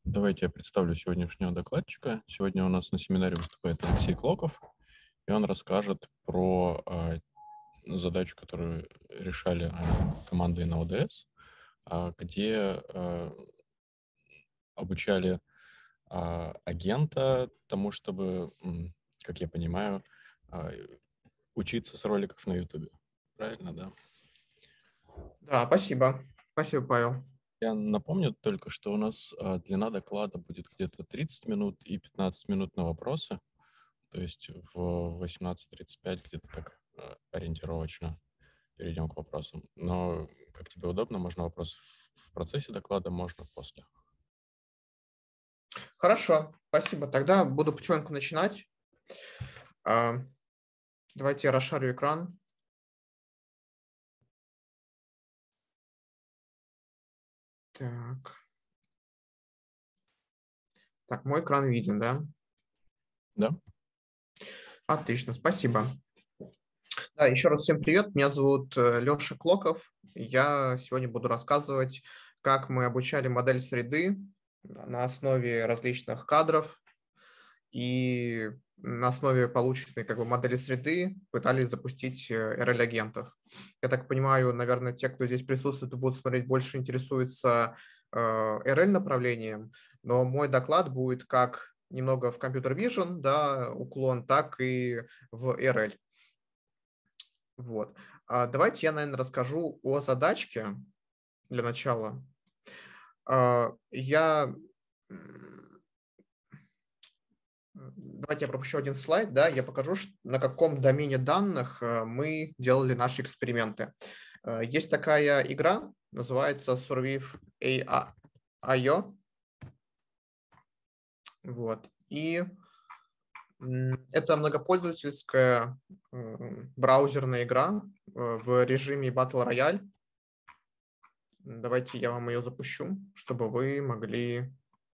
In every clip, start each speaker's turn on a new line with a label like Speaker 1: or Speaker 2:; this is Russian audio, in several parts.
Speaker 1: Давайте я представлю сегодняшнего докладчика. Сегодня у нас на семинаре выступает Алексей Клоков, и он расскажет про задачу, которую решали командой на ODS, где обучали агента тому, чтобы, как я понимаю, а, учиться с роликов на YouTube. Правильно, да?
Speaker 2: Да, спасибо. Спасибо, Павел.
Speaker 1: Я напомню только, что у нас длина доклада будет где-то 30 минут и 15 минут на вопросы. То есть в 18:35 где-то так ориентировочно перейдем к вопросам. Но как тебе удобно, можно вопрос в процессе доклада, можно после.
Speaker 2: Хорошо, спасибо. Тогда буду потихоньку начинать. Давайте я расшарю экран. Так, мой экран виден, да?
Speaker 1: Да?
Speaker 2: Отлично, спасибо. Да, еще раз всем привет. Меня зовут Леша Клоков. Я сегодня буду рассказывать, как мы обучали модель среды на основе различных кадров и на основе полученной модели среды пытались запустить RL-агентов. Я так понимаю, наверное, те, кто здесь присутствует, будут смотреть, больше интересуются RL-направлением, но мой доклад будет как немного в Computer Vision, да, уклон, так и в RL. Вот. Давайте я, наверное, расскажу о задачке для начала. Давайте я пропущу один слайд, да, я покажу, на каком домене данных мы делали наши эксперименты. Есть такая игра, называется Survive.io. Вот. И это многопользовательская браузерная игра в режиме Battle Royale. Давайте я вам ее запущу, чтобы вы могли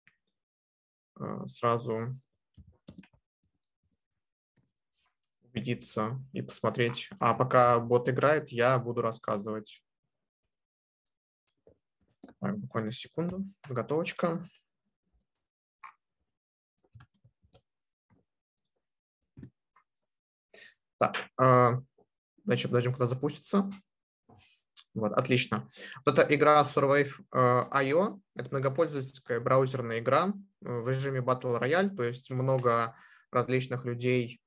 Speaker 2: сразу убедиться и посмотреть. А пока бот играет, я буду рассказывать. Так, буквально секунду. Готовочка. Так, значит, подождем, когда запустится. Вот, отлично. Вот эта игра Survive.io – это многопользовательская браузерная игра в режиме Battle Royale, то есть много различных людей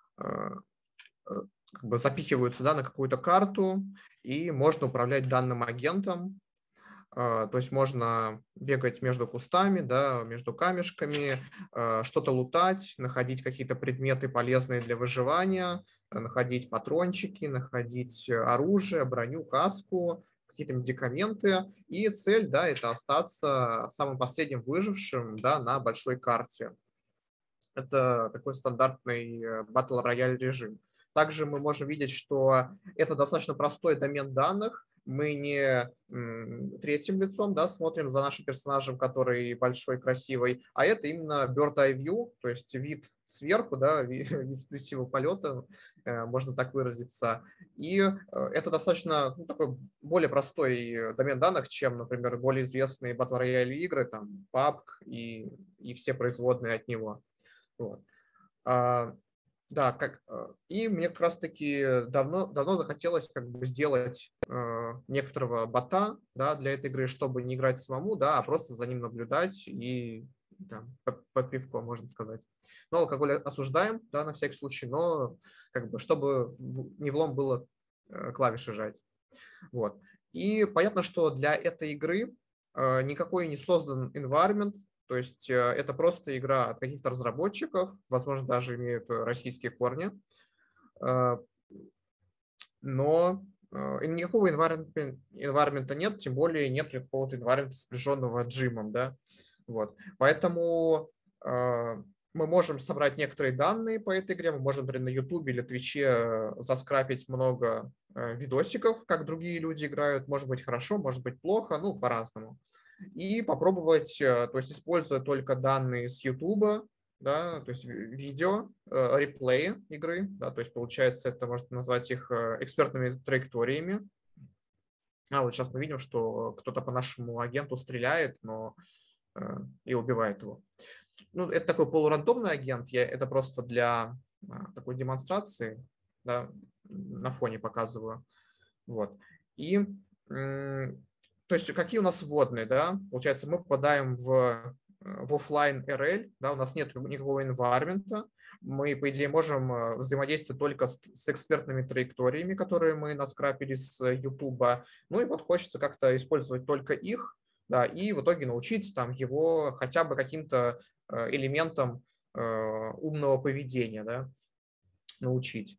Speaker 2: запихиваются, да, на какую-то карту, и можно управлять данным агентом. То есть можно бегать между кустами, да, между камешками, что-то лутать, находить какие-то предметы полезные для выживания, находить патрончики, находить оружие, броню, каску, какие-то медикаменты. И цель, да, это остаться самым последним выжившим, да, на большой карте. Это такой стандартный Battle Royale режим. Также мы можем видеть, что это достаточно простой домен данных. Мы не третьим лицом, да, смотрим за нашим персонажем, который большой, красивый, а это именно bird eye view, то есть вид сверху, да, вид с птичьего полета, можно так выразиться. И это достаточно такой более простой домен данных, чем, например, более известные Battle Royale игры, там PUBG и все производные от него. Вот. Да, и мне как раз-таки давно захотелось сделать некоторого бота, да, для этой игры, чтобы не играть самому, да, а просто за ним наблюдать и под пивко, можно сказать. Но алкоголь осуждаем, да, на всякий случай, но чтобы не влом было клавиши жать. Вот. И понятно, что для этой игры никакой не создан environment, то есть это просто игра от каких-то разработчиков, возможно, даже имеют российские корни, но никакого environment нет, тем более нет какого-то environment, сопряженного джимом, да. Вот. Поэтому мы можем собрать некоторые данные по этой игре, мы можем, например, на YouTube или Twitch заскрапить много видосиков, как другие люди играют, может быть хорошо, может быть плохо, ну, по-разному. И попробовать, то есть используя только данные с YouTube, да, то есть видео, реплеи игры, да, то есть получается, это можно назвать их экспертными траекториями. Вот сейчас мы видим, что кто-то по нашему агенту стреляет, но и убивает его. Ну, это такой полурандомный агент, это просто для такой демонстрации, да, на фоне показываю. Вот. И, то есть, какие у нас вводные, да? Получается, мы попадаем в офлайн RL, да, у нас нет никакого environment, мы, по идее, можем взаимодействовать только с экспертными траекториями, которые мы наскрапили с YouTube. Ну и вот хочется как-то использовать только их, да, и в итоге научить там его хотя бы каким-то элементам умного поведения, да, научить.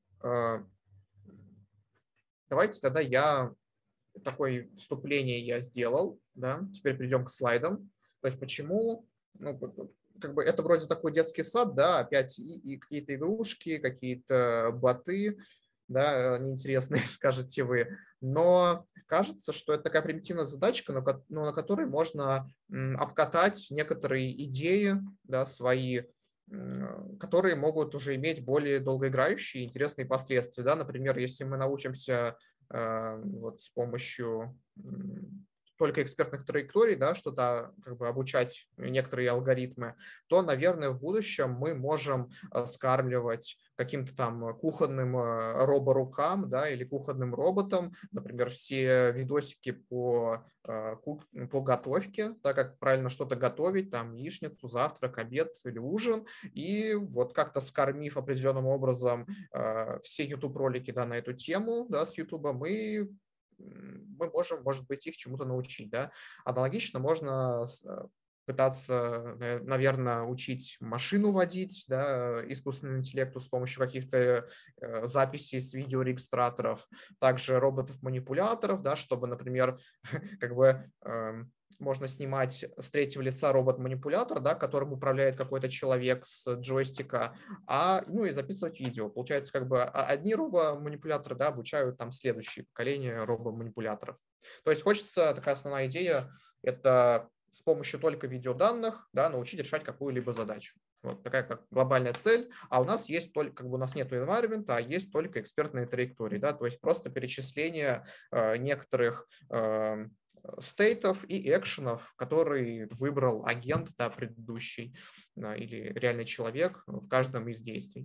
Speaker 2: Давайте тогда такое вступление я сделал, да, теперь перейдем к слайдам. То есть почему, ну, как бы это вроде такой детский сад, да, опять и какие-то игрушки, какие-то боты, да, неинтересные, скажете вы, но кажется, что это такая примитивная задачка, на которой можно обкатать некоторые идеи, да, свои, которые могут уже иметь более долгоиграющие интересные последствия. Да? Например, если мы научимся вот с помощью только экспертных траекторий, да, что-то как бы обучать некоторые алгоритмы, то, наверное, в будущем мы можем скармливать каким-то там кухонным роборукам, да, или кухонным роботам, например, все видосики по готовке, да, как правильно что-то готовить, там яичницу, завтрак, обед или ужин, и вот как-то скормив определенным образом все YouTube-ролики, да, на эту тему, да, с YouTube, мы можем, может быть, их чему-то научить. Да? Аналогично можно пытаться, наверное, учить машину водить, да, искусственному интеллекту с помощью каких-то записей с видеорегистраторов, также роботов-манипуляторов, да, чтобы, например, как бы можно снимать с третьего лица робот-манипулятор, да, которым управляет какой-то человек с джойстика, ну и записывать видео. Получается, как бы одни робоманипуляторы, да, обучают там следующее поколение робоманипуляторов. То есть хочется, такая основная идея, это с помощью только видеоданных, да, научить решать какую-либо задачу. Вот такая как глобальная цель, а у нас есть только, как бы у нас нет environment, а есть только экспертные траектории, да, то есть просто перечисление некоторых стейтов и экшенов, который выбрал агент, да, предыдущий, да, или реальный человек в каждом из действий.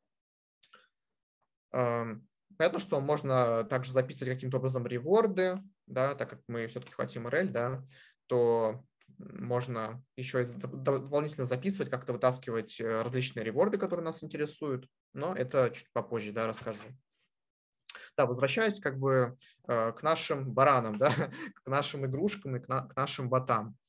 Speaker 2: Понятно, что можно также записывать каким-то образом реворды, да, так как мы все-таки хотим RL, да, то можно еще дополнительно записывать, как-то вытаскивать различные реворды, которые нас интересуют, но это чуть попозже, да, расскажу. Да, возвращаясь как бы к нашим баранам, да, к нашим игрушкам и к нашим ботам.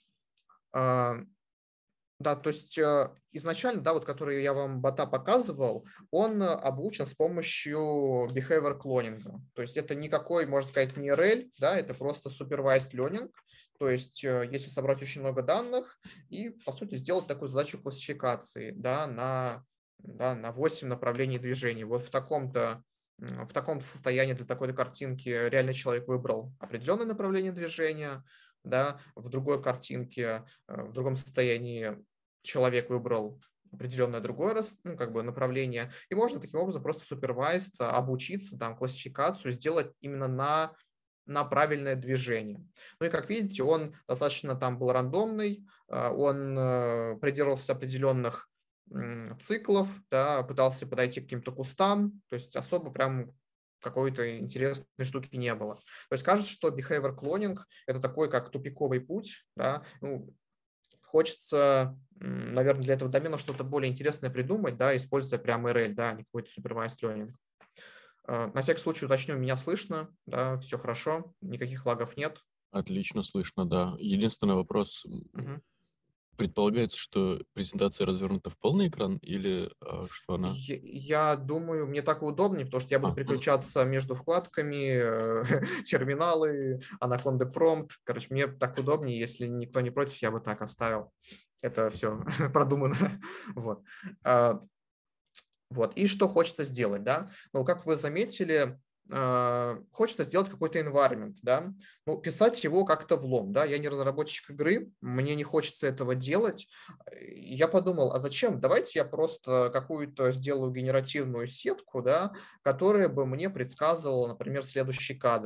Speaker 2: Да, то есть изначально, да, вот который я вам бота показывал, он обучен с помощью behavior клонинга. То есть это никакой, можно сказать, не RL, да, это просто supervised learning. То есть если собрать очень много данных и, по сути, сделать такую задачу классификации, да, на 8 направлений движений. Вот в таком-то состоянии для такой картинки реальный человек выбрал определенное направление движения, да, в другой картинке, в другом состоянии человек выбрал определенное другое как бы направление, и можно таким образом просто supervised обучиться, там, классификацию сделать именно на правильное движение. Ну и как видите, он достаточно там был рандомный, он придерживался определенных циклов, да, пытался подойти к каким-то кустам, то есть особо прям какой-то интересной штуки не было. То есть кажется, что behavior cloning – это такой как тупиковый путь. Да? Ну, хочется, наверное, для этого домена что-то более интересное придумать, да, используя прям RL, да, а не какой-то supervised learning. На всякий случай уточню, меня слышно, да, все хорошо, никаких лагов нет.
Speaker 1: Отлично слышно, да. Единственный вопрос. Предполагается, что презентация развернута в полный экран или что она?
Speaker 2: Я думаю, мне так удобнее, потому что я буду переключаться между вкладками, терминалы, Anaconda Prompt. Короче, мне так удобнее, если никто не против, я бы так оставил. Это все продумано. Вот. Вот. И что хочется сделать, да? Ну, как вы заметили, хочется сделать какой-то environment, да, ну, писать его как-то влом, да, я не разработчик игры, мне не хочется этого делать, я подумал, а зачем, давайте я просто какую-то сделаю генеративную сетку, да, которая бы мне предсказывала, например, следующий кадр,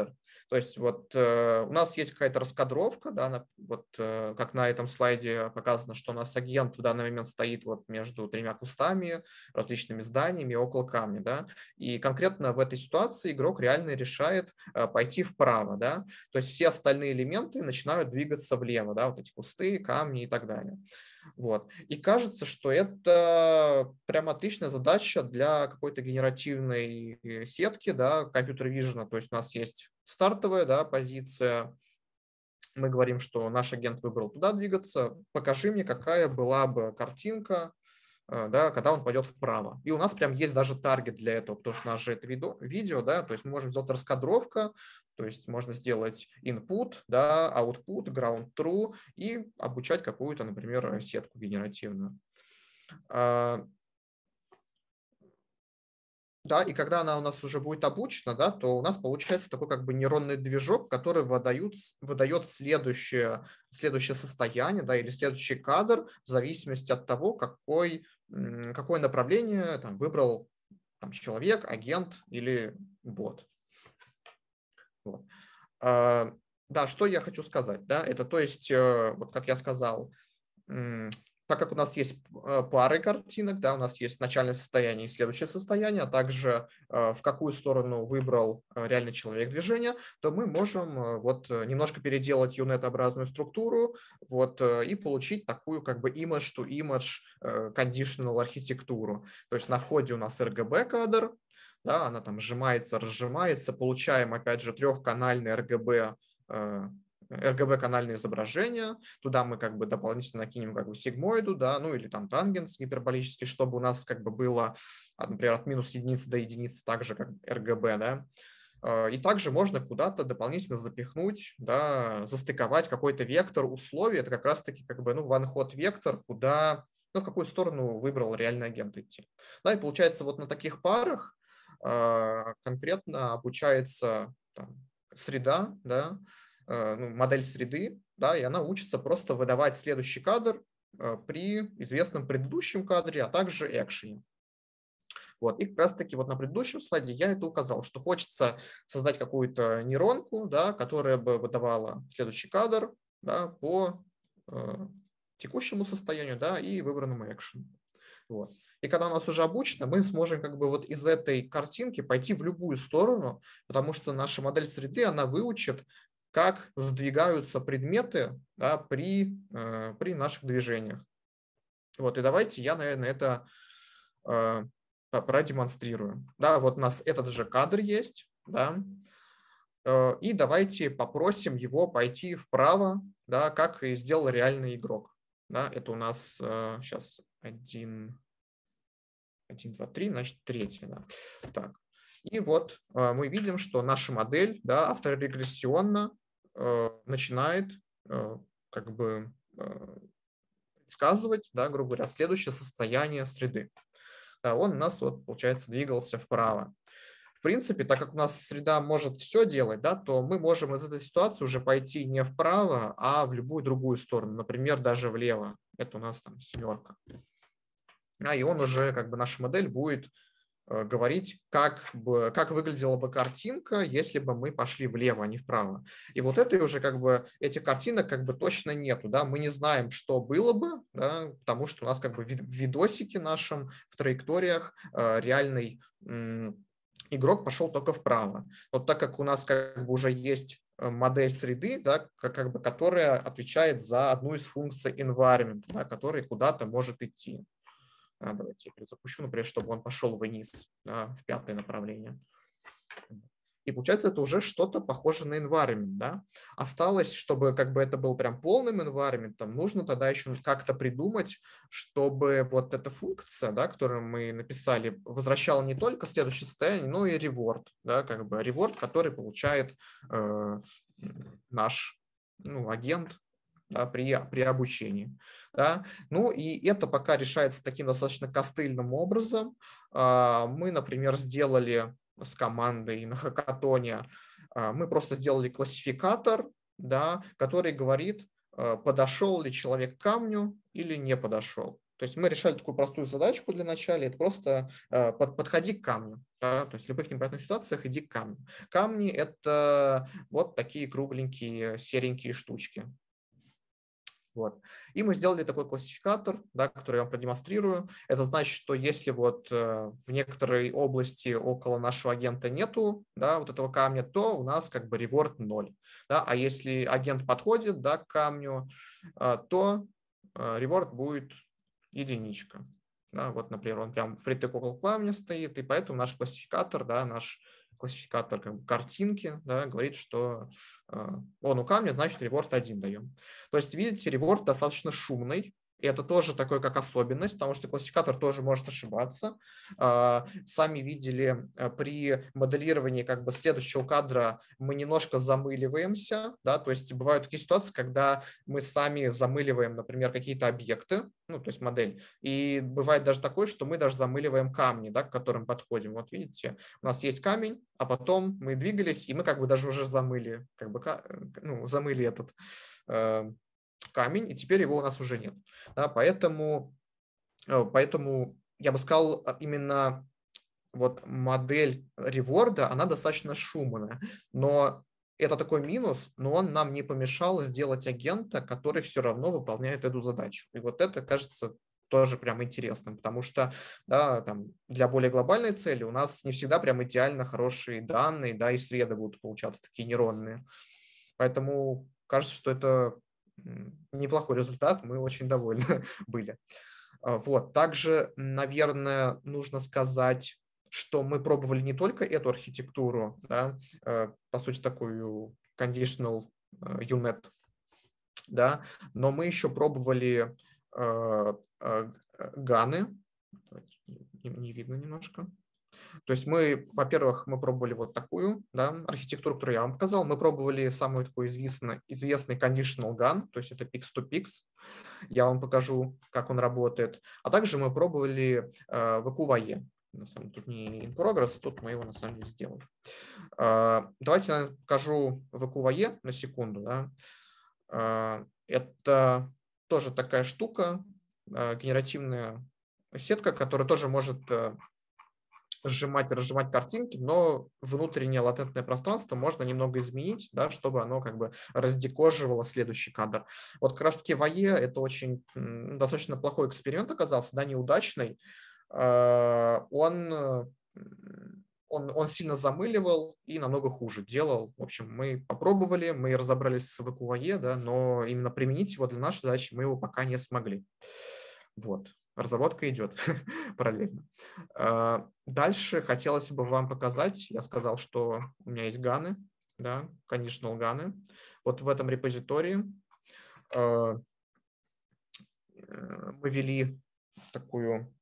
Speaker 2: То есть вот у нас есть какая-то раскадровка, да, вот как на этом слайде показано, что у нас агент в данный момент стоит вот между тремя кустами, различными зданиями около камня, да, и конкретно в этой ситуации игрок реально решает пойти вправо, да, то есть все остальные элементы начинают двигаться влево, да, вот эти кусты, камни и так далее. Вот. И кажется, что это прям отличная задача для какой-то генеративной сетки, да, компьютер vision. То есть у нас есть стартовая, да, позиция. Мы говорим, что наш агент выбрал туда двигаться. Покажи мне, какая была бы картинка, да, когда он пойдет вправо. И у нас прям есть даже таргет для этого, потому что у нас же это видео, да, то есть мы можем сделать раскадровка, то есть можно сделать input, да, output, ground true и обучать какую-то, например, сетку генеративную. Да, и когда она у нас уже будет обучена, да, то у нас получается такой как бы нейронный движок, который выдает следующее состояние, да, или следующий кадр в зависимости от того, какое направление там, выбрал там, человек, агент или бот. Вот. Да, что я хочу сказать, да, это то есть, вот как я сказал, так как у нас есть пары картинок, да, у нас есть начальное состояние и следующее состояние, а также в какую сторону выбрал реальный человек движения, то мы можем вот немножко переделать UNet-образную структуру вот, и получить такую как бы image-to-image conditional архитектуру. То есть на входе у нас RGB кадр, да, она там сжимается, разжимается, получаем опять же трехканальный RGB-канальное изображение, туда мы как бы дополнительно накинем как бы сигмоиду, да, ну или там тангенс гиперболический, чтобы у нас как бы было, например, от минус единицы до единицы, так же как RGB, да. И также можно куда-то дополнительно запихнуть, да, застыковать какой-то вектор условий, это как раз-таки как бы, ну, one-hot вектор, куда, ну, в какую сторону выбрал реальный агент идти. Да, и получается вот на таких парах конкретно обучается там, среда, да, модель среды, да, и она учится просто выдавать следующий кадр при известном предыдущем кадре, а также экшене. Вот. И как раз-таки вот на предыдущем слайде я это указал, что хочется создать какую-то нейронку, да, которая бы выдавала следующий кадр, да, по текущему состоянию, да, и выбранному экшену. Вот. И когда у нас уже обучено, мы сможем как бы вот из этой картинки пойти в любую сторону, потому что наша модель среды, она выучит, как сдвигаются предметы, да, при наших движениях. Вот, и давайте я, наверное, это продемонстрирую. Да, вот у нас этот же кадр есть, да, и давайте попросим его пойти вправо, да, как и сделал реальный игрок. Да, это у нас сейчас 1, 2, 3, значит, третья. Да. Так. И вот мы видим, что наша модель, да, авторегрессионно начинает как бы предсказывать, да, грубо говоря, следующее состояние среды. Да, он у нас, вот, получается, двигался вправо. В принципе, так как у нас среда может все делать, да, то мы можем из этой ситуации уже пойти не вправо, а в любую другую сторону, например, даже влево. Это у нас там 7. И он уже, как бы, наша модель будет говорить, как выглядела бы картинка, если бы мы пошли влево, а не вправо. И вот это уже как бы, этих картинок как бы точно нету, да, мы не знаем, что было бы, да, потому что у нас как бы в видосике нашем, в траекториях реальный игрок пошел только вправо. Вот так как у нас как бы уже есть модель среды, да, как бы, которая отвечает за одну из функций environment, да, который куда-то может идти. Давайте я перезапущу, например, чтобы он пошел вниз, да, в 5 направление. И получается, это уже что-то похоже на environment. Да? Осталось, чтобы как бы это был прям полным environment, нужно тогда еще как-то придумать, чтобы вот эта функция, да, которую мы написали, возвращала не только следующее состояние, но и reward. Да, как бы reward, который получает наш агент, да, при обучении. Да. Ну и это пока решается таким достаточно костыльным образом. Мы, например, сделали с командой на хакатоне, мы просто сделали классификатор, да, который говорит, подошел ли человек к камню или не подошел. То есть мы решали такую простую задачку для начала, это просто подходи к камню. Да? То есть в любых непонятных ситуациях иди к камню. Камни – это вот такие кругленькие серенькие штучки. Вот. И мы сделали такой классификатор, да, который я вам продемонстрирую. Это значит, что если вот в некоторой области около нашего агента нету, да, вот этого камня, то у нас как бы реворд 0. Да? А если агент подходит, да, к камню, то реворд будет единичка. Да? Вот, например, он прям впритык около камня стоит, и поэтому наш классификатор, да, наш классификатор как бы картинки, да, говорит, что он у камня, значит, реворд 1 даем. То есть, видите, реворд достаточно шумный, и это тоже такой как особенность, потому что классификатор тоже может ошибаться. Сами видели, при моделировании как бы следующего кадра мы немножко замыливаемся, да, то есть бывают такие ситуации, когда мы сами замыливаем, например, какие-то объекты, ну, то есть модель, и бывает даже такое, что мы даже замыливаем камни, да, к которым подходим. Вот видите, у нас есть камень, а потом мы двигались, и мы как бы даже уже замыли, как бы, ну, замыли этот камень, и теперь его у нас уже нет. Да, поэтому я бы сказал, именно вот модель реворда, она достаточно шумная, но это такой минус, но он нам не помешал сделать агента, который все равно выполняет эту задачу. И вот это, кажется, тоже прям интересным, потому что, да, там, для более глобальной цели у нас не всегда прям идеально хорошие данные, да, и среды будут получаться такие нейронные. Поэтому кажется, что это неплохой результат, мы очень довольны были. Вот. Также, наверное, нужно сказать, что мы пробовали не только эту архитектуру, да, по сути, такую conditional UNet, да, но мы еще пробовали ганы. Не видно немножко. То есть мы, во-первых, мы пробовали вот такую, да, архитектуру, которую я вам показал. Мы пробовали самый такой известный conditional GAN, то есть это pix-to-pix. Я вам покажу, как он работает. А также мы пробовали VQVE. На самом деле, тут не in progress, тут мы его на самом деле сделали. Давайте я покажу VQVE на секунду. Да. Это тоже такая штука, генеративная сетка, которая тоже может сжимать и разжимать картинки, но внутреннее латентное пространство можно немного изменить, да, чтобы оно как бы раздекоживало следующий кадр. Вот как раз-таки VAE это очень достаточно плохой эксперимент оказался, да, неудачный. Он сильно замыливал и намного хуже делал. В общем, мы попробовали, мы разобрались с VQVE, да, но именно применить его для нашей задачи мы его пока не смогли. Вот. Разработка идет параллельно. Дальше хотелось бы вам показать, я сказал, что у меня есть ганы, да, conditional ганы. Вот в этом репозитории мы ввели такую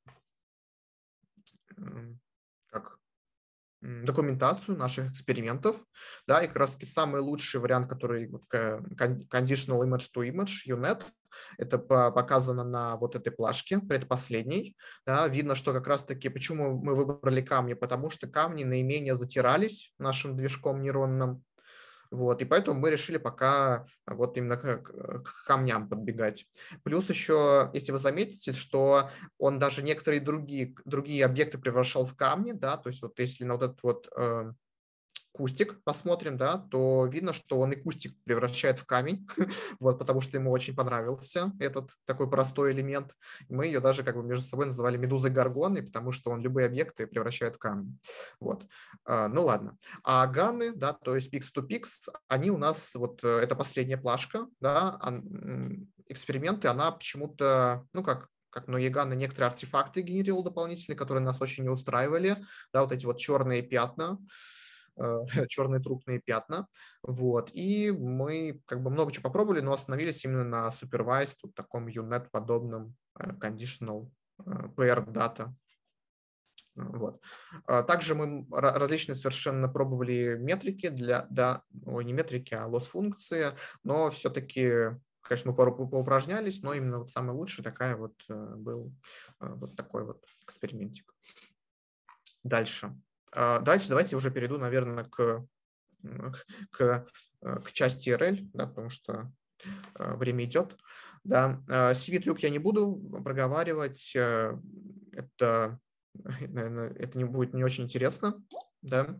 Speaker 2: как документацию наших экспериментов, да, и как раз таки самый лучший вариант, который conditional image to image, UNet, это показано на вот этой плашке, предпоследней. Да, видно, что как раз-таки, почему мы выбрали камни, потому что камни наименее затирались нашим движком нейронным. Вот, и поэтому мы решили пока вот именно к камням подбегать. Плюс еще, если вы заметите, что он даже некоторые другие объекты превращал в камни, да, то есть вот если на вот этот вот кустик посмотрим, да, то видно, что он и кустик превращает в камень, вот, потому что ему очень понравился этот такой простой элемент. Мы ее даже как бы между собой называли медузой горгоной, потому что он любые объекты превращает в камень. Вот. Ну ладно. А ганы, да, то есть pix-to-pix, они у нас, вот это последняя плашка, да, эксперименты, она почему-то, ну как многие ганы, некоторые артефакты генерировал дополнительные, которые нас очень не устраивали, да, вот эти вот черные пятна, черные трупные пятна. Вот. И мы как бы много чего попробовали, но остановились именно на supervised, вот таком UNet-подобном conditional pair data. Вот. Также мы различные совершенно пробовали метрики не метрики, а лосс-функции, но все-таки, конечно, мы поупражнялись, но именно вот самый лучший был вот такой вот экспериментик. Дальше. Давайте уже перейду, наверное, к части RL, да, потому что время идет. Да. CV-трюк я не буду проговаривать, это, наверное, это не будет не очень интересно. Да.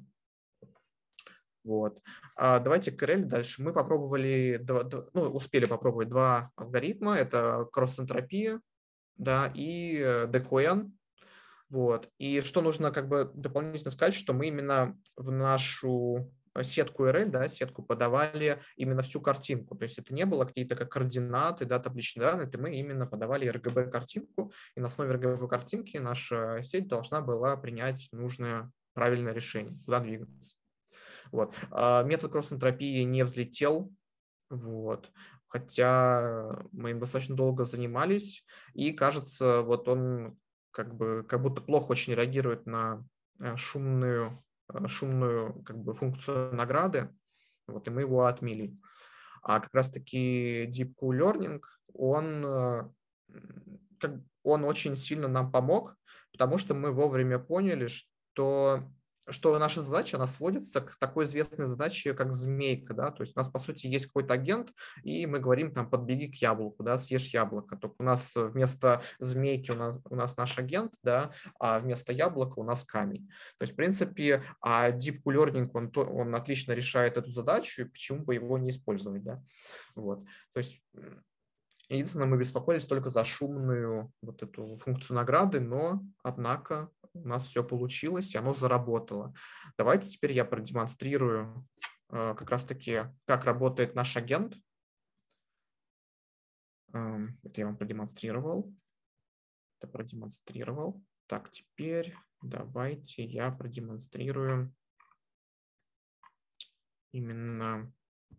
Speaker 2: Вот. Давайте к RL дальше. Мы попробовали, успели попробовать два алгоритма. Это кросс-энтропия, да, и DQN. Вот. И что нужно как бы дополнительно сказать, что мы именно в нашу сетку RL, да, сетку подавали именно всю картинку. То есть это не было какие-то как координаты, да, табличные данные, это мы именно подавали RGB-картинку, и на основе RGB-картинки наша сеть должна была принять нужное правильное решение, куда двигаться. Вот. Метод кросс-энтропии не взлетел, вот. Хотя мы им достаточно долго занимались, и кажется, вот он как будто плохо очень реагирует на шумную как бы функцию награды, вот, и мы его отмели. А как раз-таки Deep Cool Learning, он очень сильно нам помог, потому что мы вовремя поняли, что наша задача, она сводится к такой известной задаче, как змейка, да, то есть у нас, по сути, есть какой-то агент, и мы говорим там, подбеги к яблоку, да, съешь яблоко, только у нас вместо змейки у нас наш агент, да, а вместо яблока у нас камень. То есть, в принципе, Deep Cool Learning, он отлично решает эту задачу, и почему бы его не использовать, да, вот, то есть... Единственное, мы беспокоились только за шумную вот эту функцию награды, но, однако, у нас все получилось, и оно заработало. Давайте теперь я продемонстрирую как раз-таки, как работает наш агент. Это я вам продемонстрировал. Так, теперь давайте я продемонстрирую именно...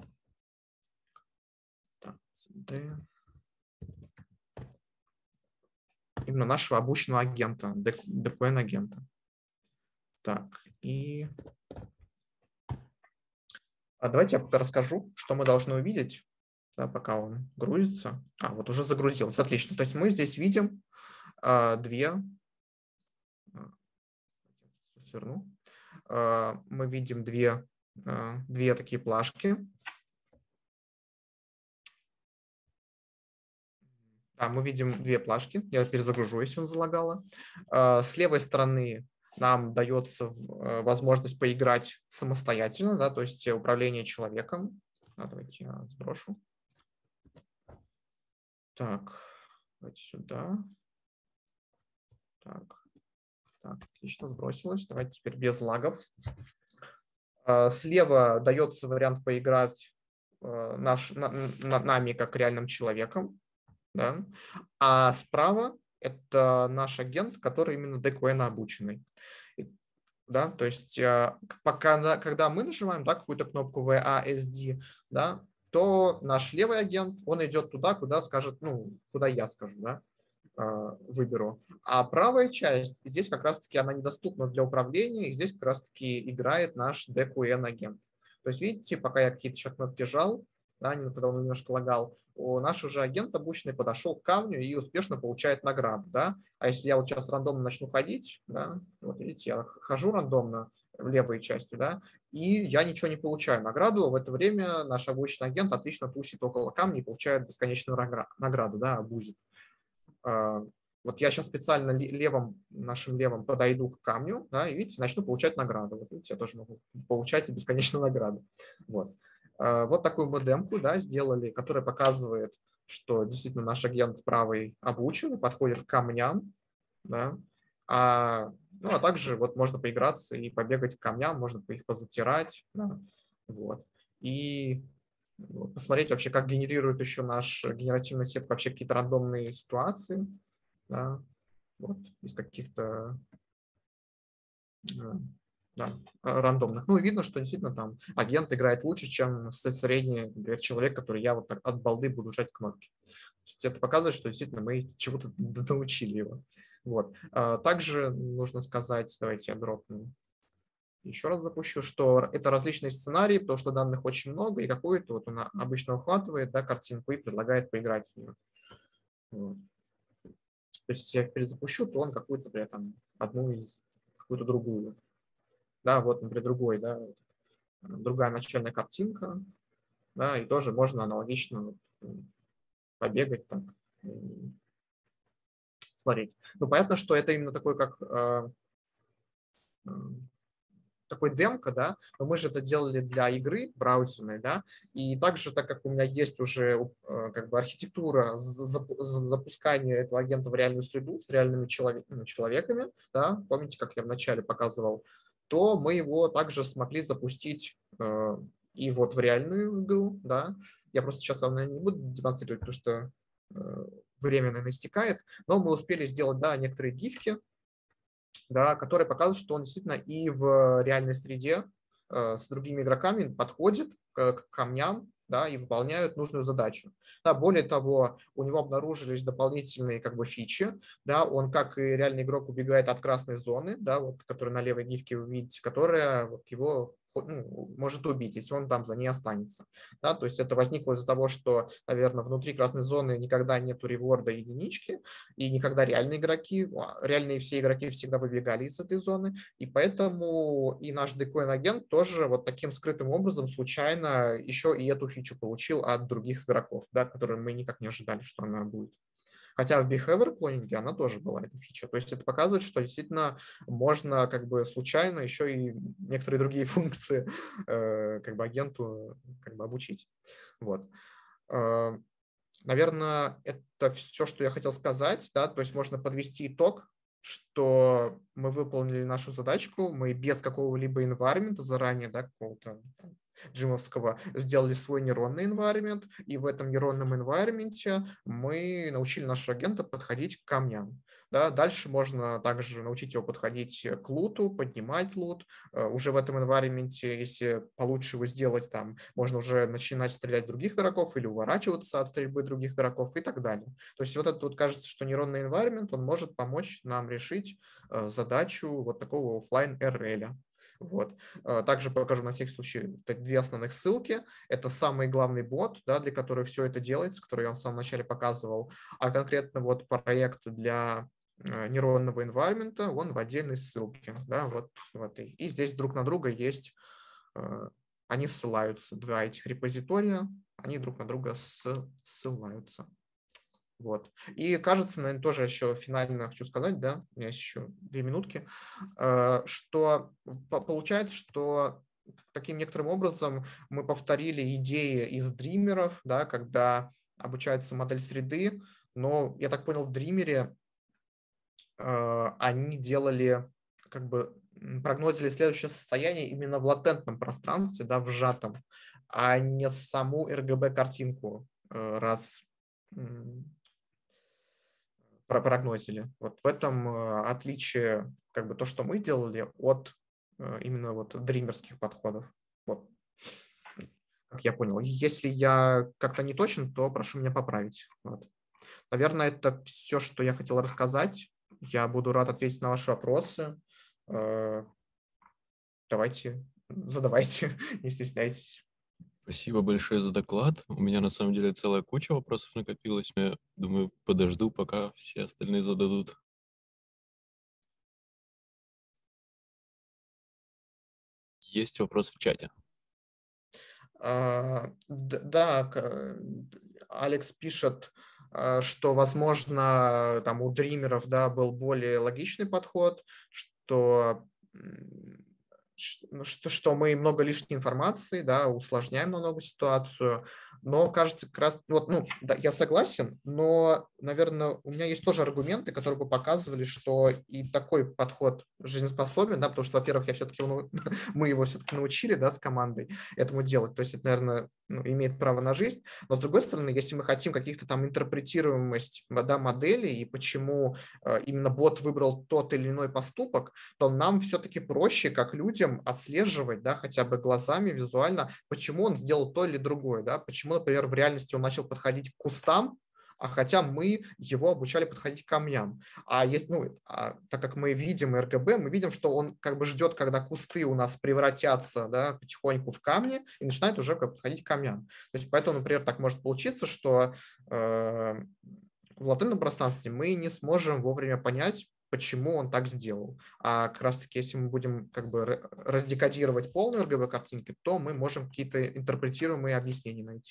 Speaker 2: Так, CD. Именно нашего обученного агента, DQN-агента. Так, и давайте я пока расскажу, что мы должны увидеть, да, пока он грузится. Вот уже загрузился, отлично. То есть мы здесь видим мы видим две такие плашки. Мы видим две плашки. Я перезагружу, если он залагало. С левой стороны нам дается возможность поиграть самостоятельно, да, то есть управление человеком. Давайте я сброшу. Так, давайте сюда. Так, отлично, сбросилось. Давайте теперь без лагов. Слева дается вариант поиграть нами как реальным человеком. Да? А справа это наш агент, который именно DQN обученный. Да? То есть когда мы нажимаем, да, какую-то кнопку VASD, да, то наш левый агент, он идет туда, куда скажет, куда я скажу, да, выберу. А правая часть, здесь как раз-таки она недоступна для управления, и здесь как раз-таки играет наш DQN агент. То есть видите, пока я какие-то еще кнопки жал, да, когда он немножко лагал, наш уже агент обычный подошел к камню и успешно получает награду. Да? А если я вот сейчас рандомно начну ходить, да, вот видите, я хожу рандомно в левой части, да, и я ничего не получаю награду, в это время наш обычный агент отлично тусит около камня и получает бесконечную награду, да, абузит. Вот я сейчас специально нашим левым подойду к камню, да, и видите, начну получать награду. Вот видите, я тоже могу получать бесконечную награду. Вот. Вот такую модемку, да, сделали, которая показывает, что действительно наш агент правый обучен, подходит к камням, да, а также вот можно поиграться и побегать к камням, можно их позатирать, да, вот, и посмотреть вообще, как генерирует еще наш генеративная сетка вообще какие-то рандомные ситуации, да, вот, из каких-то рандомных. Видно, что действительно там агент играет лучше, чем средний, например, человек, который я вот так от балды буду жать кнопки. Это показывает, что действительно мы чего-то научили его. Вот. Также нужно сказать, давайте я дропну, еще раз запущу, что это различные сценарии, потому что данных очень много, и какую-то вот он обычно ухватывает, да, картинку и предлагает поиграть в нее. Вот. То есть, если я их перезапущу, то он какую-то, например, там, какую-то другую. Да, вот, например, другая начальная картинка, да, и тоже можно аналогично побегать так, смотреть. Ну, понятно, что это именно такой, как такой демка, да, но мы же это делали для игры браузерной, да, и также, так как у меня есть уже как бы архитектура запускания этого агента в реальную среду с реальными человеками, да, помните, как я вначале показывал, то мы его также смогли запустить и вот в реальную игру, да. Я просто сейчас вам, наверное, не буду демонстрировать, потому что время, наверное, истекает, но мы успели сделать, да, некоторые гифки, да, которые показывают, что он действительно и в реальной среде с другими игроками подходит к камням, да, и выполняют нужную задачу. Да, более того, у него обнаружились дополнительные как бы фичи, да, он как и реальный игрок убегает от красной зоны, да, вот, которую на левой гифке вы видите, которая вот, его может убить, если он там за ней останется. Да, то есть это возникло из-за того, что, наверное, внутри красной зоны никогда нету реворда единички, и никогда реальные все игроки всегда выбегали из этой зоны, и поэтому и наш Decoin-агент тоже вот таким скрытым образом случайно еще и эту фичу получил от других игроков, да, которые мы никак не ожидали, что она будет. Хотя в Behavior клонинге она тоже была, эта фича. То есть это показывает, что действительно можно как бы случайно еще и некоторые другие функции как бы агенту как бы обучить. Вот. Наверное, это все, что я хотел сказать. Да? То есть можно подвести итог, что мы выполнили нашу задачку, мы без какого-либо environment заранее, да, какого-то джимовского, сделали свой нейронный environment, и в этом нейронном environment мы научили нашего агента подходить к камням. Да, дальше можно также научить его подходить к луту, поднимать лут. Уже в этом environment, если получше его сделать, там можно уже начинать стрелять в других игроков или уворачиваться от стрельбы других игроков и так далее. То есть вот это вот кажется, что нейронный environment, он может помочь нам решить задачу вот такого офлайн RL. Вот. Также покажу на всякий случай две основных ссылки. Это самый главный бот, да, для которого все это делается, который я вам в самом начале показывал, а конкретно вот проект для нейронного environment, он в отдельной ссылке. Да, вот в этой. И здесь друг на друга есть, они ссылаются, два этих репозитория, они друг на друга ссылаются. Вот. И кажется, наверное, тоже еще финально хочу сказать, да, у меня есть еще 2 минутки, что получается, что таким некоторым образом мы повторили идеи из дримеров, да, когда обучается модель среды, но, я так понял, в дримере они делали, как бы прогнозили следующее состояние именно в латентном пространстве, да, в сжатом, а не саму RGB-картинку прогнозили. Вот в этом отличие, как бы то, что мы делали, от именно вот дримерских подходов. Вот. Как я понял. Если я как-то не точен, то прошу меня поправить. Вот. Наверное, это все, что я хотел рассказать. Я буду рад ответить на ваши вопросы. Давайте, задавайте, не стесняйтесь.
Speaker 1: Спасибо большое за доклад. У меня на самом деле целая куча вопросов накопилось, но я думаю, подожду, пока все остальные зададут. Есть вопрос в чате.
Speaker 2: Да, Алекс пишет, что, возможно, там у дримеров, да, был более логичный подход, что мы много лишней информации, да, усложняем намного ситуацию, но кажется, как раз, вот, ну, да, я согласен, но, наверное, у меня есть тоже аргументы, которые бы показывали, что и такой подход жизнеспособен, да, потому что, во-первых, мы его все-таки научили, да, с командой этому делать, то есть это, наверное, имеет право на жизнь, но, с другой стороны, если мы хотим каких-то там интерпретируемость, да, моделей и почему именно бот выбрал тот или иной поступок, то нам все-таки проще, как людям, отслеживать, да, хотя бы глазами, визуально, почему он сделал то или другое, да, почему, например, в реальности он начал подходить к кустам, а хотя мы его обучали подходить к камням. Так как мы видим РГБ, мы видим, что он как бы ждет, когда кусты у нас превратятся, да, потихоньку в камни и начинает уже как бы подходить к камням. То есть поэтому, например, так может получиться, что в латентном пространстве мы не сможем вовремя понять, почему он так сделал. А как раз-таки, если мы будем как бы раздекодировать полную RGB-картинки, то мы можем какие-то интерпретируемые объяснения найти.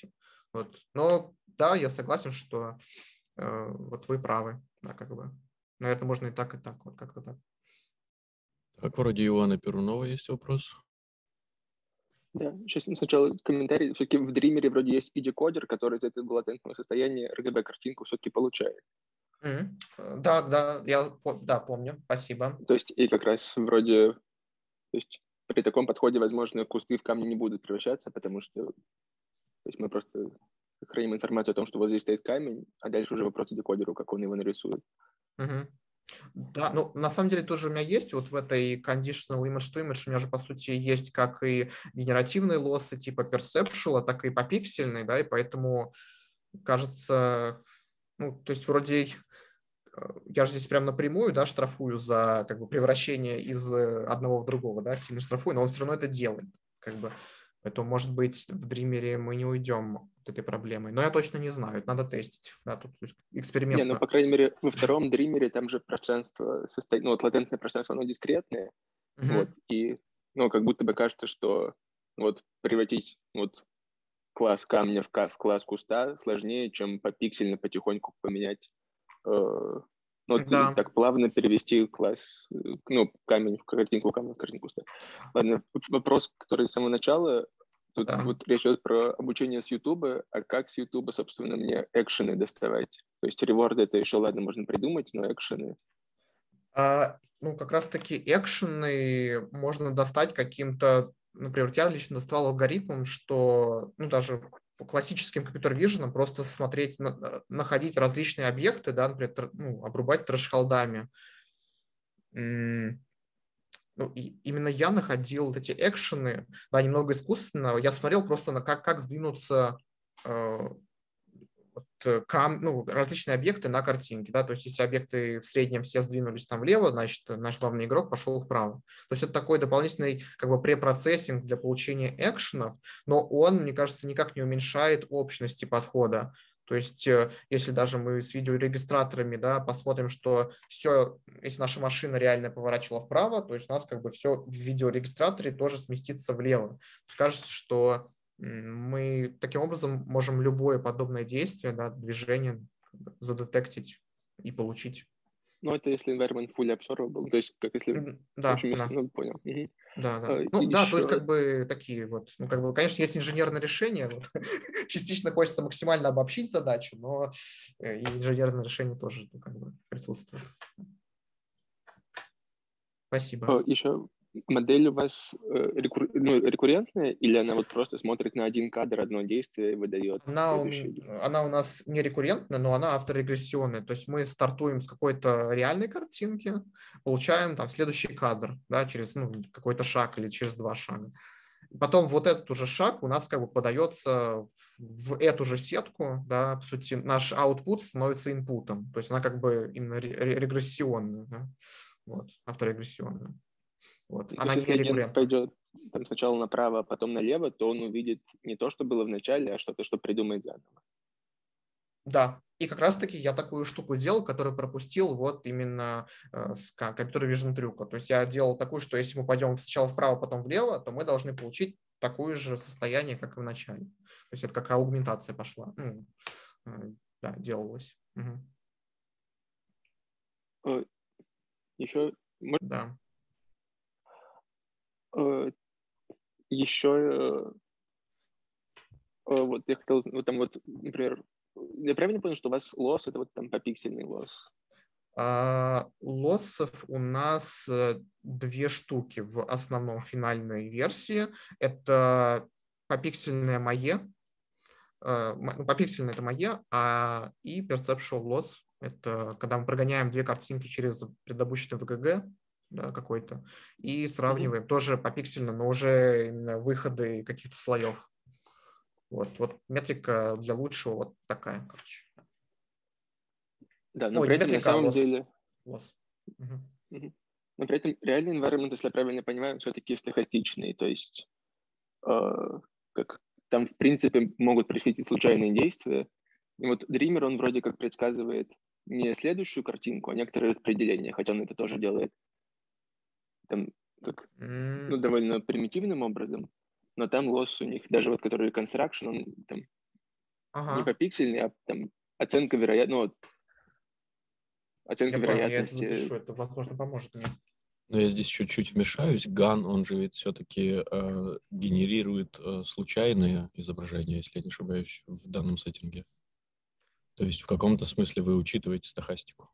Speaker 2: Вот. Но да, я согласен, что вот вы правы. Да, как бы. Наверное, можно и так, вот как-то так.
Speaker 1: Так, вроде Ивана Перунова есть вопрос.
Speaker 3: Да, сейчас сначала комментарий. Все-таки в Dreamer вроде есть и декодер, который из этого латентного состояния RGB-картинку все-таки получает.
Speaker 2: Да, я помню. Спасибо.
Speaker 3: То есть и как раз вроде, то есть при таком подходе, возможно, кусты в камни не будут превращаться, потому что то есть мы просто храним информацию о том, что вот здесь стоит камень, а дальше уже вопрос декодеру, как он его нарисует.
Speaker 2: Угу. Да, ну, на самом деле тоже у меня есть вот в этой conditional image to image, у меня же, по сути, есть как и генеративные лоссы типа perceptual, так и попиксельные, да, и поэтому, кажется, ну, то есть вроде я же здесь прям напрямую, да, штрафую за как бы превращение из одного в другого, да, сильно штрафую, но он все равно это делает, как бы. Поэтому, может быть, в Dreamer мы не уйдем от этой проблемой. Но я точно не знаю, это надо тестить. Да, тут эксперимент.
Speaker 3: Не, ну, по крайней мере, во втором Dreamer там же пространство, ну, вот латентное пространство, оно дискретное, вот, и, ну, как будто бы кажется, что вот превратить вот класс камня в класс куста сложнее, чем попиксельно потихоньку поменять, ну,
Speaker 2: Да.
Speaker 3: так плавно перевести класс, ну, камень в картинку камня в картинку куста. Ладно, вопрос, который с самого начала, тут
Speaker 2: Да.
Speaker 3: вот речь идет про обучение с Ютуба, а как с Ютуба, собственно, мне экшены доставать? То есть реворды это еще, ладно, можно придумать, но экшены...
Speaker 2: Ну, как раз-таки экшены можно достать каким-то, например, я лично доставал алгоритмом, что, ну, даже по классическим компьютер-виженом просто смотреть, находить различные объекты, да, например, ну, обрубать трэш-холдами. Ну, и именно я находил вот эти экшены, да, немного искусственно. Я смотрел просто на как сдвинуться ну, различные объекты на картинке, да, то есть если объекты в среднем все сдвинулись там влево, значит, наш главный игрок пошел вправо. То есть это такой дополнительный как бы препроцессинг для получения экшенов, но он, мне кажется, никак не уменьшает общности подхода. То есть если даже мы с видеорегистраторами, да, посмотрим, что все, если наша машина реально поворачивала вправо, то есть у нас как бы все в видеорегистраторе тоже сместится влево. То есть кажется, что мы таким образом можем любое подобное действие, да, движение задетектить и получить.
Speaker 3: Ну, это если environment fully observable, то есть как если
Speaker 2: Да,
Speaker 3: очень...
Speaker 2: да.
Speaker 3: Ну, понял. Угу.
Speaker 2: Да. Ну, да, то есть как бы такие вот, ну, как бы, конечно, есть инженерное решение, вот, частично хочется максимально обобщить задачу, но и инженерное решение тоже, ну, как бы присутствует. Спасибо.
Speaker 3: Еще модель у вас рекуррентная, или она вот просто смотрит на один кадр, одно действие и выдает следующее?
Speaker 2: Она у нас не рекуррентная, но она авторегрессионная. То есть мы стартуем с какой-то реальной картинки, получаем там следующий кадр, да, через какой-то шаг или через 2 шага. Потом вот этот уже шаг у нас как бы подается в эту же сетку, да, по сути, наш output становится инпутом. То есть она как бы именно регрессионная, да? Вот, авторегрессионная. Вот. Она
Speaker 3: если
Speaker 2: не
Speaker 3: агент
Speaker 2: рекуррентна.
Speaker 3: пойдет там сначала направо, а потом налево, то он увидит не то, что было в начале, а что-то, что придумает заново.
Speaker 2: Да, и как раз-таки я такую штуку делал, которую пропустил вот именно с Computer Vision трюка. То есть я делал такую, что если мы пойдем сначала вправо, потом влево, то мы должны получить такое же состояние, как и в начале. То есть это как аугментация пошла. Да, делалось. Угу.
Speaker 3: Еще...
Speaker 2: Да.
Speaker 3: Еще вот я хотел, вот там вот, например, я правильно понял, что у вас лосс это вот там попиксельный лосс?
Speaker 2: Лоссов у нас 2 штуки в основном финальной версии. Это попиксельная мое, попиксельная это мое, и perceptual loss — это когда мы прогоняем 2 картинки через предобученный ВГГ, да, какой-то, и сравниваем тоже попиксельно, но уже именно выходы каких-то слоев. Вот метрика для лучшего вот такая, короче.
Speaker 3: Да, но при этом на самом деле...
Speaker 2: Loss.
Speaker 3: Но при этом реальный environment, если я правильно понимаю, все-таки стохастичный, то есть как там в принципе могут происходить случайные действия. И вот Dreamer, он вроде как предсказывает не следующую картинку, а некоторые распределения, хотя он это тоже делает там как, довольно примитивным образом, но там лосс у них, даже вот который reconstruction, он там не попиксельный, а там оценка оценка
Speaker 2: Я понял, я это
Speaker 3: вероятности.
Speaker 2: запишу, это, возможно, поможет мне.
Speaker 1: Но я здесь чуть-чуть вмешаюсь. GAN, он же ведь все-таки генерирует случайные изображения, если я не ошибаюсь, в данном сеттинге. То есть в каком-то смысле вы учитываете стохастику.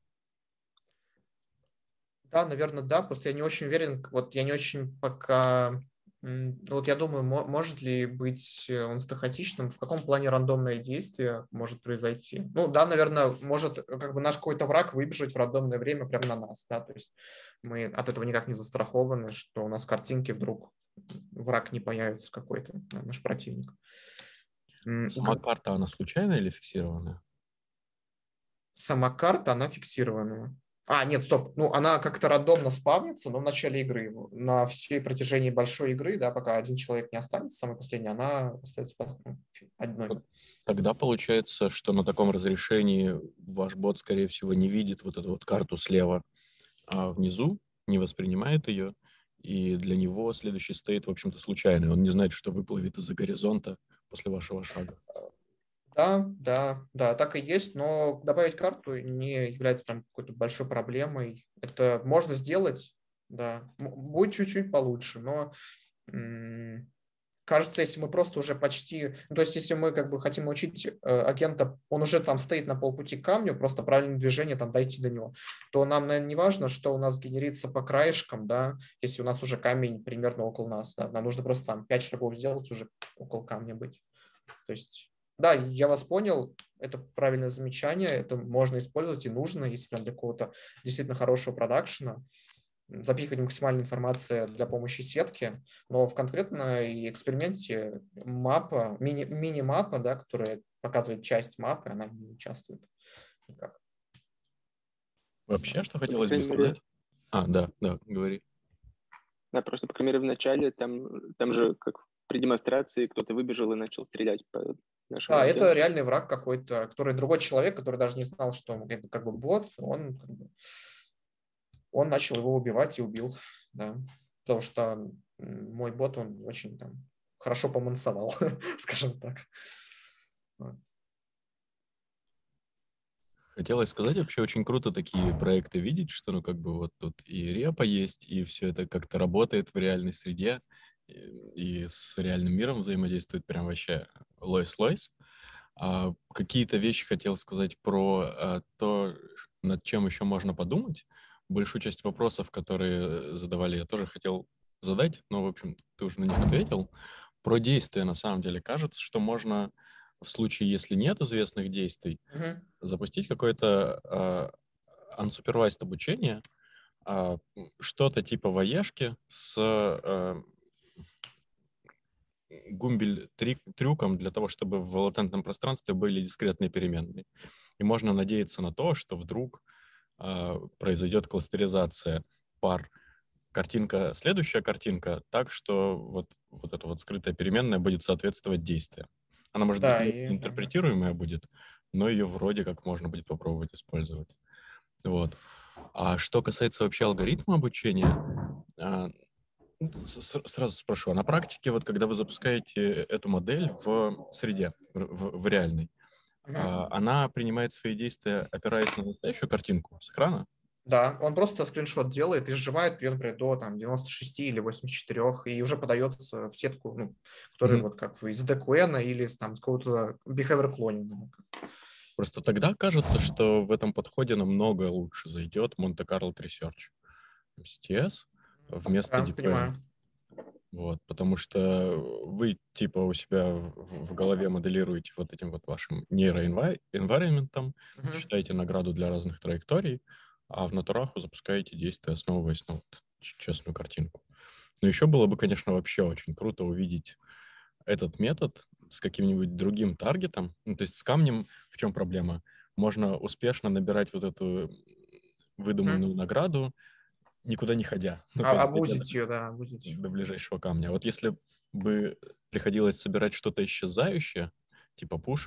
Speaker 2: Да, наверное, да, просто я не очень уверен, вот я не очень пока, вот я думаю, может ли быть он стохастичным, в каком плане рандомное действие может произойти. Ну да, наверное, может как бы наш какой-то враг выбежать в рандомное время прямо на нас, да, то есть мы от этого никак не застрахованы, что у нас в картинке вдруг враг не появится какой-то, наш противник.
Speaker 1: Сама карта, она случайная или фиксированная?
Speaker 2: Сама карта, она фиксированная. Нет, стоп. Ну, она как-то рандомно спавнится, но в начале игры. На всей протяжении большой игры, да, пока один человек не останется, самый последний, она остается одной.
Speaker 1: Тогда получается, что на таком разрешении ваш бот, скорее всего, не видит вот эту вот карту слева, а внизу не воспринимает ее, и для него следующий стейт, в общем-то, случайный. Он не знает, что выплывет из-за горизонта после вашего шага.
Speaker 2: Да, так и есть, но добавить карту не является прям какой-то большой проблемой. Это можно сделать, да, будет чуть-чуть получше, но кажется, если мы просто уже почти... То есть, если мы как бы хотим научить агента, он уже там стоит на полпути к камню, просто правильное движение там дойти до него, то нам, наверное, не важно, что у нас генерится по краешкам, да, если у нас уже камень примерно около нас. Да, нам нужно просто там 5 шагов сделать, уже около камня быть. То есть, да, я вас понял, это правильное замечание, это можно использовать и нужно, если прям для какого-то действительно хорошего продакшена. Запихивать максимальной информации для помощи сетки, но в конкретной эксперименте мапа, мини-мапа, да, которая показывает часть мапы, она не участвует никак.
Speaker 1: Вообще, что хотелось бы сказать? Да, говори.
Speaker 3: Да, просто, по крайней мере, в начале там же, как при демонстрации, кто-то выбежал и начал стрелять по нашему агенту.
Speaker 2: Это реальный враг какой-то, который другой человек, который даже не знал, что он как бы бот, он начал его убивать и убил, да, потому что мой бот, он очень там хорошо помансовал, скажем так.
Speaker 1: Хотелось сказать, вообще очень круто такие проекты видеть, что как бы вот тут и репа есть, и все это как-то работает в реальной среде, и с реальным миром взаимодействует прям вообще лойс-лойс. Какие-то вещи хотел сказать про то, над чем еще можно подумать. Большую часть вопросов, которые задавали, я тоже хотел задать, но, в общем, ты уже на них ответил. Про действия, на самом деле, кажется, что можно в случае, если нет известных действий, запустить какое-то unsupervised обучение, что-то типа воешки с гумбель-трюком для того, чтобы в латентном пространстве были дискретные переменные. И можно надеяться на то, что вдруг произойдет кластеризация пар следующая картинка, так что вот эта вот скрытая переменная будет соответствовать действию. Она, может быть, интерпретируемая будет, но ее вроде как можно будет попробовать использовать. Вот. А что касается вообще алгоритма обучения, сразу спрошу, на практике, вот когда вы запускаете эту модель в среде, в реальной, она принимает свои действия, опираясь на настоящую картинку с экрана?
Speaker 2: Да, он просто скриншот делает и сжимает ее, например, до там, 96 или 84, и уже подается в сетку, которая вот как из DQN или там, с какого-то behavior cloning.
Speaker 1: Просто тогда кажется, что в этом подходе намного лучше зайдет Monte-Carlo Research. MCTS вместо DeepL. Вот, потому что вы типа у себя в голове моделируете вот этим вот вашим нейроэнвайронментом, считаете награду для разных траекторий, а в натураху запускаете действия, основываясь на вот честную картинку. Но еще было бы, конечно, вообще очень круто увидеть этот метод с каким-нибудь другим таргетом. То есть с камнем в чем проблема? Можно успешно набирать вот эту выдуманную награду, никуда не ходя.
Speaker 2: Обузить ее, да, обузить.
Speaker 1: До ближайшего камня. Вот если бы приходилось собирать что-то исчезающее, типа пушек,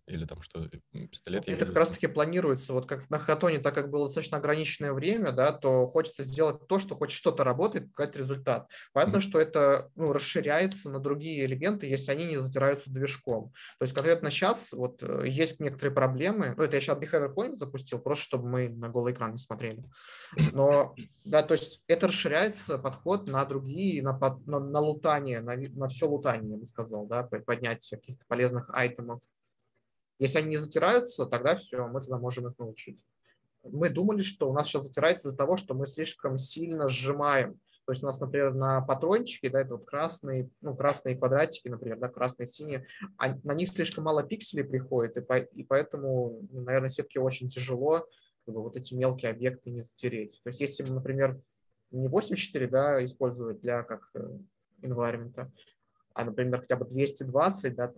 Speaker 1: Или там что, пистолет я
Speaker 2: Это
Speaker 1: видел?
Speaker 2: как раз-таки планируется, вот как на хакатоне, так как было достаточно ограниченное время, да, то хочется сделать то, что хоть что-то работает, показать результат. Понятно, что это расширяется на другие элементы, если они не затираются движком. То есть конкретно сейчас вот есть некоторые проблемы, ну это я сейчас behavior planning запустил, просто чтобы мы на голый экран не смотрели. Но, да, то есть это расширяется подход на другие, на лутание, на все лутание, я бы сказал, да, поднятие каких-то полезных айтемов. Если они не затираются, тогда все, мы тогда можем их научить. Мы думали, что у нас сейчас затирается из-за того, что мы слишком сильно сжимаем. То есть у нас, например, на патрончике, да, это вот красные, ну, красные квадратики, например, да, красные, синие, на них слишком мало пикселей приходит, и поэтому, наверное, сетке очень тяжело как бы, вот эти мелкие объекты не затереть. То есть если, например, не 84, да, использовать для как environment, а, например, хотя бы 220, да,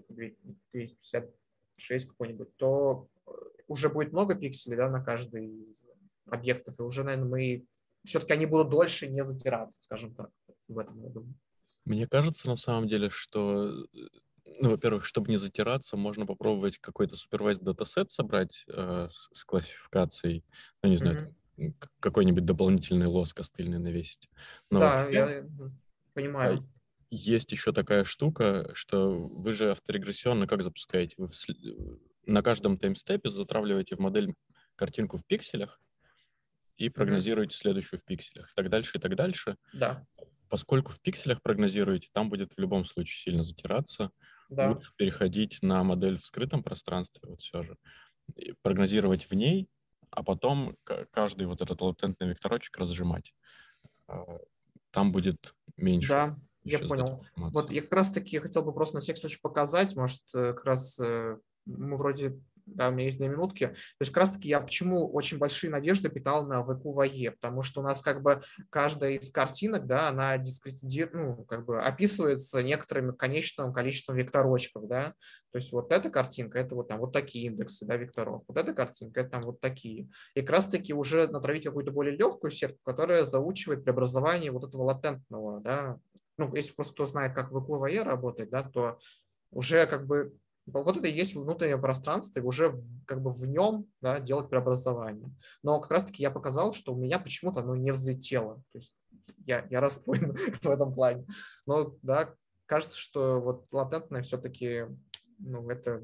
Speaker 2: 256 какой-нибудь, то уже будет много пикселей, да, на каждый из объектов, и уже, наверное, мы все-таки они будут дольше не затираться, скажем так, в этом году.
Speaker 1: Мне кажется, на самом деле, что, ну, во-первых, чтобы не затираться, можно попробовать какой-то supervised датасет собрать с классификацией, ну, не знаю, какой-нибудь дополнительный лосс костыльный навесить. Но
Speaker 2: Да,
Speaker 1: вообще,
Speaker 2: я понимаю.
Speaker 1: есть еще такая штука, что вы же авторегрессионно как запускаете? Вы на каждом таймстепе затравливаете в модель картинку в пикселях и прогнозируете следующую в пикселях. И так дальше, и так дальше.
Speaker 2: Да,
Speaker 1: Поскольку в пикселях прогнозируете, там будет в любом случае сильно затираться.
Speaker 2: да,
Speaker 1: Лучше переходить на модель в скрытом пространстве, вот все же, и прогнозировать в ней, а потом каждый вот этот латентный векторочек разжимать. Там будет меньше
Speaker 2: да, я
Speaker 1: еще сдать
Speaker 2: понял. Вот
Speaker 1: информации.
Speaker 2: я как раз-таки хотел бы просто на всякий случай показать, может, как раз мы вроде, да, у меня есть 2 минутки. То есть как раз-таки я почему очень большие надежды питал на ВКУ-ВАЕ, потому что у нас как бы каждая из картинок, да, она ну, как бы описывается некоторым конечным количеством векторочков, да. То есть вот эта картинка, это вот там вот такие индексы, да, векторов. Вот эта картинка, это там вот такие. И как раз-таки уже натравить какую-то более легкую сетку, которая заучивает преобразование вот этого латентного, да. Ну, если просто кто знает, как ВКУ-ВАЕ работает, да, то уже как бы вот это и есть внутреннее пространство, и уже как бы в нем, да, делать преобразование. Но как раз-таки я показал, что у меня почему-то оно не взлетело. То есть я расстроен в этом плане. Но да, кажется, что вот латентное все-таки, ну, это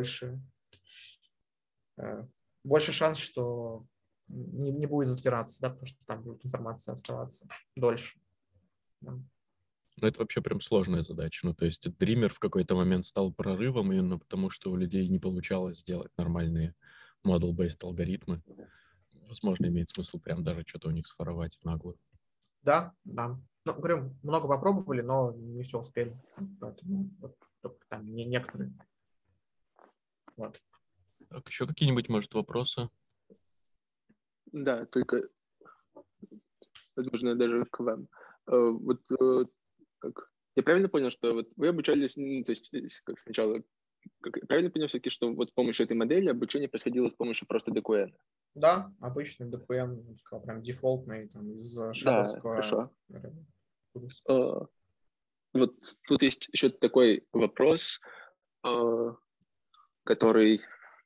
Speaker 2: больше шанс, что не будет затираться, да, потому что там будет информация оставаться дольше. Да.
Speaker 1: Но это вообще прям сложная задача. Ну, то есть Dreamer в какой-то момент стал прорывом именно потому, что у людей не получалось сделать нормальные model-based алгоритмы. Возможно, имеет смысл прям даже что-то у них своровать в наглую.
Speaker 2: Да, да. Ну, говорю, много попробовали, но не все успели. Поэтому вот, только там не некоторые. Вот.
Speaker 1: Так, еще какие-нибудь, может, вопросы?
Speaker 3: Да, только, возможно, даже к вам. Вот как я правильно понял, что вот вы обучались, ну, то есть как сначала, как, я правильно понял все-таки, что вот с помощью этой модели обучение происходило с помощью просто DQN?
Speaker 2: Да, обычный DPM, я бы сказал, прям дефолтный, там, из
Speaker 3: Да,
Speaker 2: шадовского.
Speaker 3: хорошо. Вот тут есть еще такой вопрос, который,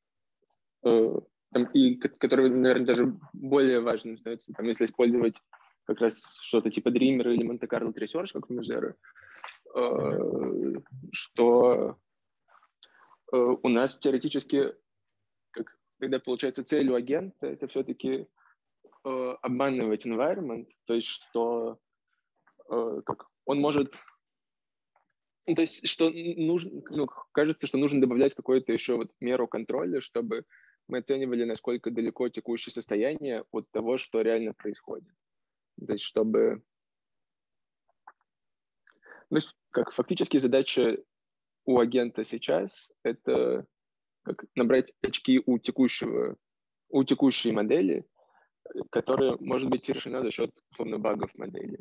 Speaker 3: который, наверное, даже более важным становится, там, если использовать как раз что-то типа Dreamer или Monte Carlo Research, как в Muzero, что у нас теоретически, когда получается целью агента, это все-таки обманывать environment, то есть что как он может, то есть что нужно, ну, кажется, что нужно добавлять какую-то еще вот меру контроля, чтобы мы оценивали, насколько далеко текущее состояние от того, что реально происходит. То есть чтобы... То есть как фактически задача у агента сейчас — это как набрать очки у текущей модели, которая может быть решена за счет, условно, багов модели.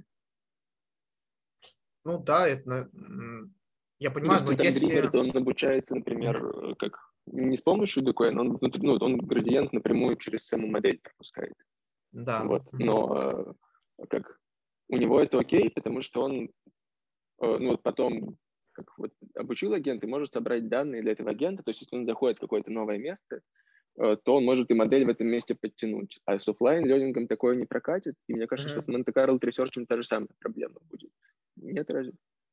Speaker 2: Ну да, это, я
Speaker 3: То
Speaker 2: понимаю,
Speaker 3: есть
Speaker 2: но
Speaker 3: там Dreamer,
Speaker 2: если...
Speaker 3: то он обучается, например, как не с помощью DQN, он градиент напрямую через саму модель пропускает.
Speaker 2: Да.
Speaker 3: Вот. Но как у него это окей, потому что он ну, потом как вот обучил агент и может собрать данные для этого агента. То есть если он заходит в какое-то новое место, то он может и модель в этом месте подтянуть. А с оффлайн-лернингом такое не прокатит. И мне кажется, что с Monte-Carlo Research та же самая проблема будет. Нет, разве?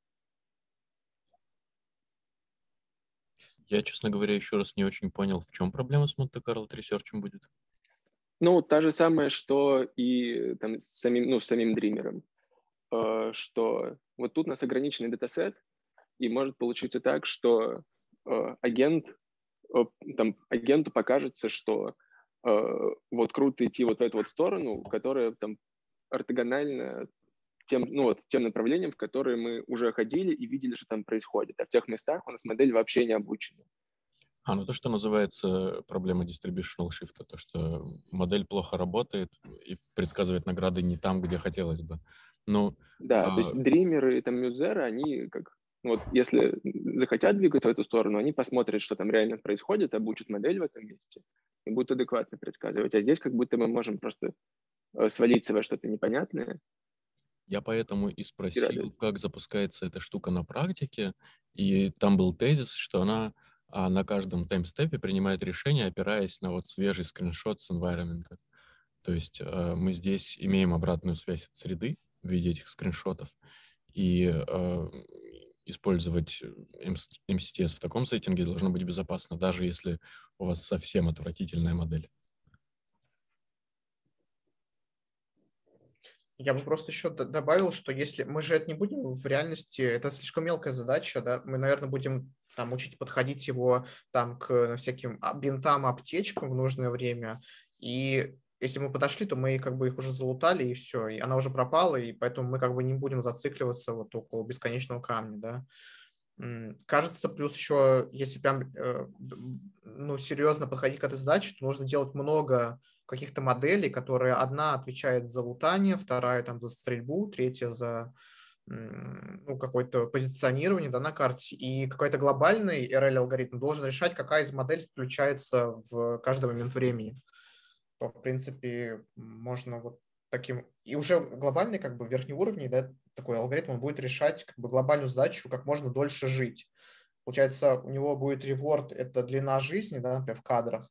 Speaker 1: Я, честно говоря, еще раз не очень понял, в чем проблема с Monte-Carlo Research будет.
Speaker 3: Ну, та же самая, что и там, с самим Dreamer. Что вот тут у нас ограниченный датасет, и может получиться так, что агенту покажется, что вот круто идти вот в эту вот сторону, которая там ортогональна тем направлениям, в которые мы уже ходили и видели, что там происходит. А в тех местах у нас модель вообще не обучена.
Speaker 1: Ну то, что называется проблема distributional shift, то, что модель плохо работает и предсказывает награды не там, где хотелось бы. Ну,
Speaker 3: да, то есть дримеры и там мюзеры, они как, вот если захотят двигаться в эту сторону, они посмотрят, что там реально происходит, обучат модель в этом месте и будут адекватно предсказывать. А здесь как будто мы можем просто свалиться во что-то непонятное.
Speaker 1: Я поэтому и спросил, как запускается эта штука на практике, и там был тезис, что она на каждом таймстепе принимает решение, опираясь на вот свежий скриншот с environment. То есть мы здесь имеем обратную связь от среды в виде этих скриншотов, и использовать MCTS в таком сеттинге должно быть безопасно, даже если у вас совсем отвратительная модель.
Speaker 2: Я бы просто еще добавил, что если мы же это не будем в реальности, это слишком мелкая задача, да, мы, наверное, будем там учить подходить его там к всяким бинтам, аптечкам в нужное время, и если мы подошли, то мы как бы их уже залутали, и все, и она уже пропала, и поэтому мы как бы не будем зацикливаться вот около бесконечного камня, да. Кажется, плюс еще, если прям серьезно подходить к этой задаче, то нужно делать много каких-то моделей, которые одна отвечает за лутание, вторая там за стрельбу, третья за какое-то позиционирование, да, на карте, и какой-то глобальный RL-алгоритм должен решать, какая из моделей включается в каждый момент времени. То, в принципе, можно вот таким... И уже глобальный, как бы, верхнеуровневый, да, такой алгоритм, он будет решать как бы глобальную задачу, как можно дольше жить. Получается, у него будет реворд, это длина жизни, да, например, в кадрах,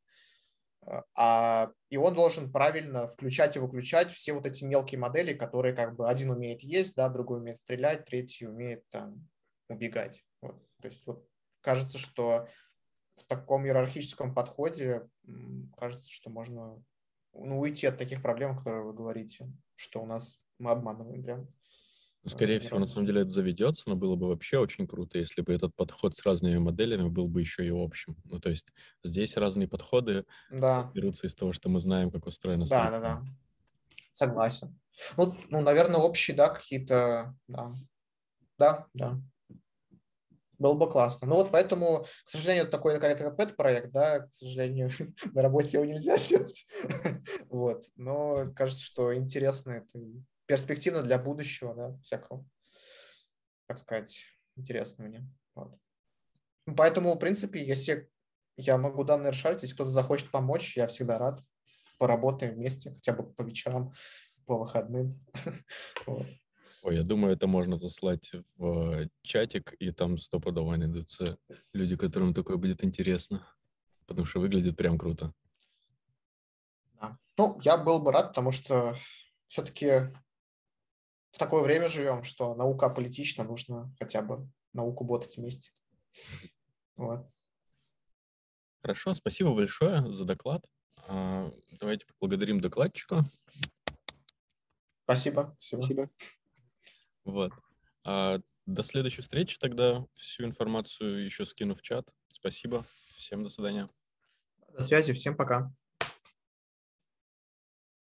Speaker 2: и он должен правильно включать и выключать все вот эти мелкие модели, которые как бы один умеет есть, да, другой умеет стрелять, третий умеет там убегать. Вот. То есть вот кажется, что в таком иерархическом подходе кажется, что можно уйти от таких проблем, которые вы говорите, что у нас мы обманываем прям.
Speaker 1: Скорее всего, на самом деле это заведется, но было бы вообще очень круто, если бы этот подход с разными моделями был бы еще и общим. Ну, то есть здесь разные подходы берутся из того, что мы знаем, как устроена среда.
Speaker 2: Да. Согласен. Ну, наверное, общие, да, какие-то, да. Было бы классно. Ну вот поэтому, к сожалению, такой какой-то пэт-проект, да, к сожалению, на работе его нельзя делать. Вот. Но кажется, что интересно это перспективно для будущего, да, всякого, так сказать, интересно мне. Вот. Поэтому, в принципе, если я могу данные расшарить, если кто-то захочет помочь, я всегда рад. Поработаем вместе, хотя бы по вечерам, по выходным. Вот.
Speaker 1: Ой, я думаю, это можно заслать в чатик, и там стопудово найдутся люди, которым такое будет интересно, потому что выглядит прям круто.
Speaker 2: Да. Ну, я был бы рад, потому что все-таки в такое время живем, что наука аполитична, нужно хотя бы науку ботать вместе. Вот.
Speaker 1: Хорошо, спасибо большое за доклад. Давайте поблагодарим докладчика.
Speaker 2: Спасибо.
Speaker 1: Вот. До следующей встречи тогда. Всю информацию еще скину в чат. Спасибо. Всем до свидания.
Speaker 2: До связи. Всем пока.